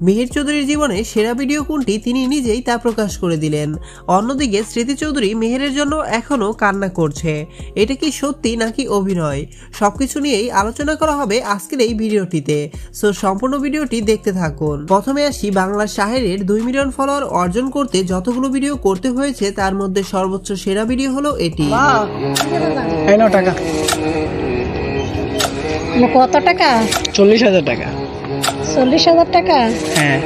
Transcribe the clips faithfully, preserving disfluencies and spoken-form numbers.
মিহির চৌধুরীর জীবনে সেরা ভিডিও কোনটি তিনি নিজেই তা প্রকাশ করে দিলেন। অন্যদিকে স্মৃতি চৌধুরী মেহেরের জন্য এখনো কান্না করছে। এটা কি সত্যি নাকি অভিনয়, সবকিছু নিয়েই আলোচনা করা হবে আজকের এই ভিডিওটিতে। সো সম্পূর্ণ ভিডিওটি দেখতে থাকুন। প্রথমে আসি, বাংলা শাহেরের দুই মিলিয়ন ফলোয়ার অর্জন করতে যতগুলো ভিডিও করতে হয়েছে তার মধ্যে সর্বোচ্চ সেরা ভিডিও হলো এটি। কত টাকা? চল্লিশ হাজার টাকা। চল্লিশ হাজার টাকা? হ্যাঁ।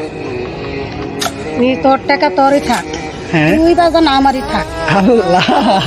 তোর টাকা তোরই থাক, তুই বাজান আমারই থাক। আল্লাহ,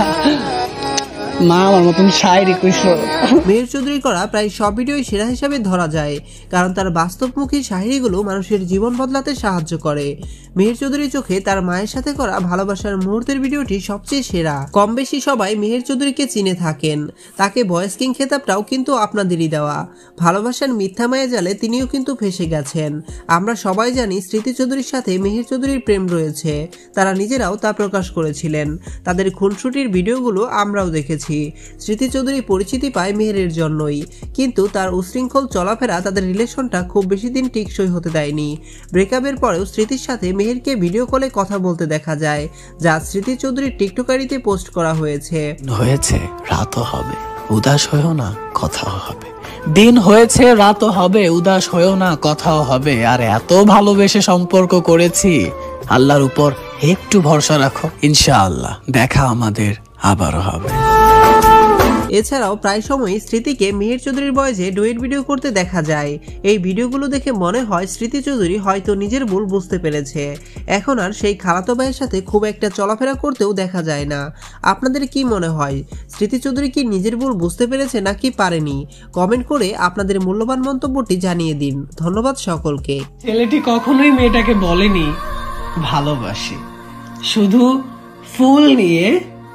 মা আমার মতন শায়রি কইছো। মিহির চৌধুরী করা প্রায় সব ভিডিওই সেরা হিসাবে ধরা যায়, কারণ তার বাস্তবমুখী শায়রিগুলো মানুষের জীবন বদলাতে সাহায্য করে। মিহির চৌধুরীর চোখে তার মায়ের সাথে করা ভালোবাসার মুহূর্তের ভিডিওটি সবচেয়ে সেরা। কম বেশি সবাই মিহির চৌধুরীকে চিনে থাকেন, তাকে ভয়েস কিং খেতাবটাও কিন্তু আপনাদেরই দেওয়া। ভালোবাসার মিথ্যা মায়া জালে তিনিও কিন্তু ফেসে গেছেন। আমরা সবাই জানি স্মৃতি চৌধুরীর সাথে মিহির চৌধুরীর প্রেম রয়েছে, তারা নিজেরাও তা প্রকাশ করেছিলেন। তাদের খুনসুটির ভিডিওগুলো আমরাও দেখেছি। স্মৃতি চৌধুরী পরিচিতি পায় মেহেরের জন্যই, কিন্তু তার উশৃঙ্খল চলাফেরা তাদের রিলেশনটা খুব বেশি দিন টিকসই হতে দেয়নি। ব্রেকআপের পরেও স্মৃতির সাথে মেহেরকে ভিডিও কলে কথা বলতে দেখা যায়, যা স্মৃতি চৌধুরীর টিকটকারিতে পোস্ট করা হয়েছে। হয়েছে রাতও হবে, উদাস হয়েও না, কথাও হবে। দিন হয়েছে রাতও হবে, উদাস হয়েও না, কথাও হবে। আর এত ভালোবেসে সম্পর্ক করেছি, আল্লাহর উপর একটু ভরসা রাখো, ইনশাআল্লাহ দেখা আমাদের আবারও হবে। এছাড়াও প্রায় সময়ই স্মৃতিকে মিহির চৌধুরীর ভয়েসে ডুয়েট ভিডিও করতে দেখা যায়। এই ভিডিওগুলো দেখে মনে হয় স্মৃতি চৌধুরী হয়তো নিজের ভুল বুঝতে পেরেছে, এখন আর সেই খালাতো ভাইয়ের সাথে খুব একটা চলাফেরা করতেও দেখা যায় না। আপনাদের কি মনে হয়, স্মৃতি চৌধুরী কি নিজের ভুল বুঝতে পেরেছে নাকি পারেনি? কমেন্ট করে আপনাদের মূল্যবান মন্তব্যটি জানিয়ে দিন। ধন্যবাদ সকলকে। ছেলেটি কখনোই মেয়েটাকে বলেনি ভালোবাসি, শুধু ফুল নিয়ে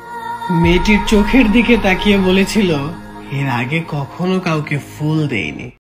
মেয়েটির চোখের দিকে তাকিয়ে বলেছিল এর আগে কখনো কাউকে ফুল দেয়নি।